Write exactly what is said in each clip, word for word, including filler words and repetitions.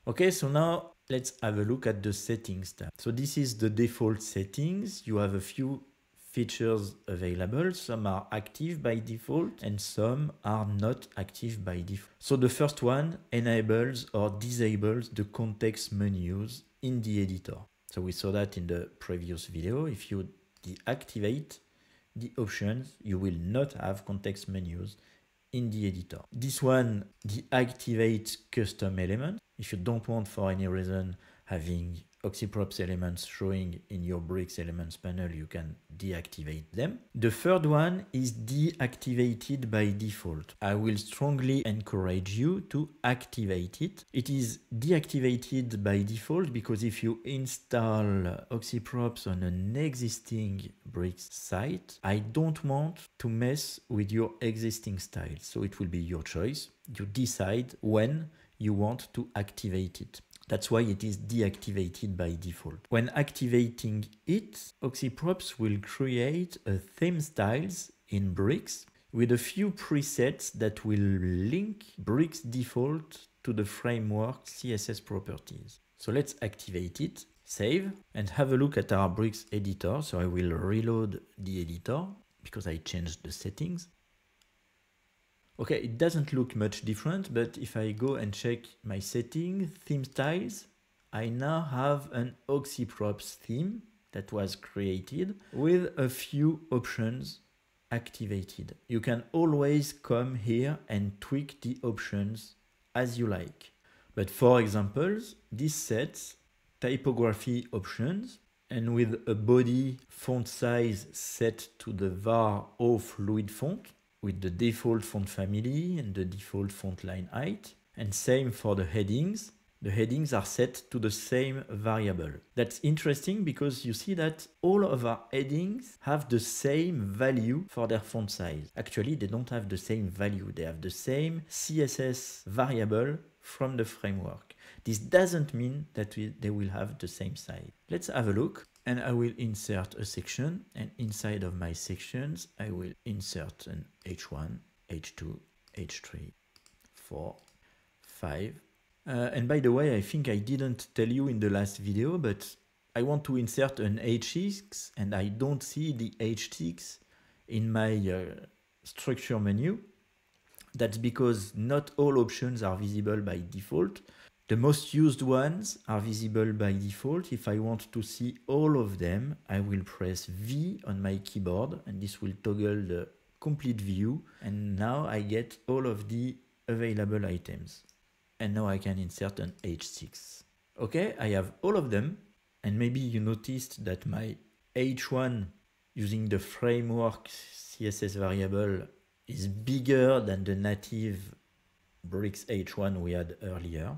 Okay, so now let's have a look at the settings tab. So this is the default settings. You have a few features available. Some are active by default and some are not active by default. So the first one enables or disables the context menus in the editor. So we saw that in the previous video. If you deactivate the options, you will not have context menus in the editor. This one deactivates custom elements. If you don't want for any reason having Oxyprops elements showing in your Bricks elements panel, you can deactivate them. The third one is deactivated by default. I will strongly encourage you to activate it. It is deactivated by default because if you install Oxyprops on an existing Bricks site, I don't want to mess with your existing style. So it will be your choice. You decide when you want to activate it. That's why it is deactivated by default. When activating it, Oxyprops will create a theme styles in Bricks with a few presets that will link Bricks default to the framework C S S properties. So let's activate it, save, and have a look at our Bricks editor. So I will reload the editor because I changed the settings. Okay, it doesn't look much different, but if I go and check my settings, theme styles, I now have an Oxyprops theme that was created with a few options activated. You can always come here and tweak the options as you like. But for examples, this sets typography options, and with a body font size set to the var O fluid font, with the default font family and the default font line height. And same for the headings. The headings are set to the same variable. That's interesting because you see that all of our headings have the same value for their font size. Actually, they don't have the same value. They have the same C S S variable from the framework. This doesn't mean that we, they will have the same size. Let's have a look. And I will insert a section, and inside of my sections, I will insert an H one, H two, H three, four, five. Uh, and by the way, I think I didn't tell you in the last video, but I want to insert an H six, and I don't see the H six in my uh, structure menu. That's because not all options are visible by default. The most used ones are visible by default. If I want to see all of them, I will press V on my keyboard and this will toggle the complete view. And now I get all of the available items. And now I can insert an H six. Okay, I have all of them. And maybe you noticed that my H one using the framework C S S variable is bigger than the native Bricks H one we had earlier.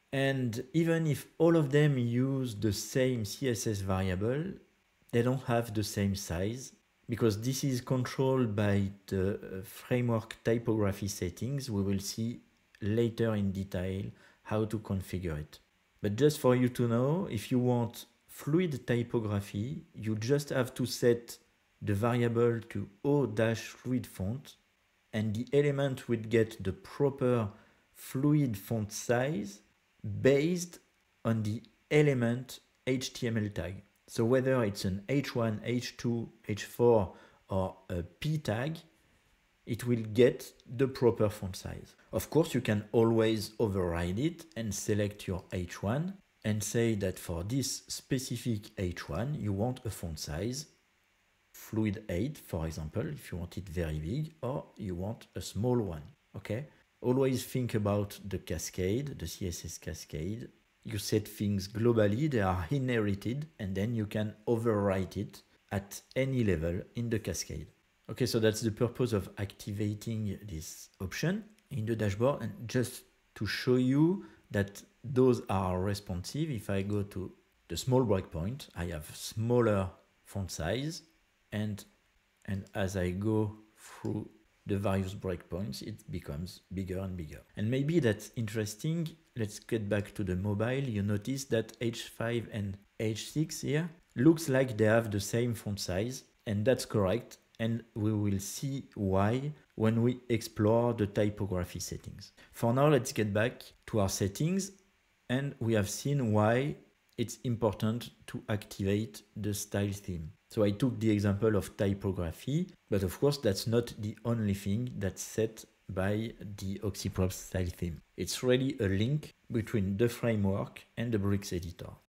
And even if all of them use the same C S S variable, they don't have the same size because this is controlled by the framework typography settings. We will see later in detail how to configure it. But just for you to know, if you want fluid typography, you just have to set the variable to O-fluid font and the element will get the proper fluid font size based on the element H T M L tag. So whether it's an H one, H two, H four or a P tag, it will get the proper font size. Of course, you can always override it and select your H one and say that for this specific H one, you want a font size fluid eight, for example, if you want it very big, or you want a small one, okay? Always think about the cascade, the C S S cascade. You set things globally, they are inherited, and then you can overwrite it at any level in the cascade. Okay, so that's the purpose of activating this option in the dashboard. And just to show you that those are responsive, if I go to the small breakpoint, I have smaller font size, and, and as I go through the various breakpoints, it becomes bigger and bigger. And maybe that's interesting. Let's get back to the mobile. You notice that H five and H six here looks like they have the same font size, and that's correct. And we will see why when we explore the typography settings. For now, let's get back to our settings. And we have seen why it's important to activate the style theme. So I took the example of typography, but of course that's not the only thing that's set by the Oxyprops style theme. It's really a link between the framework and the Bricks editor.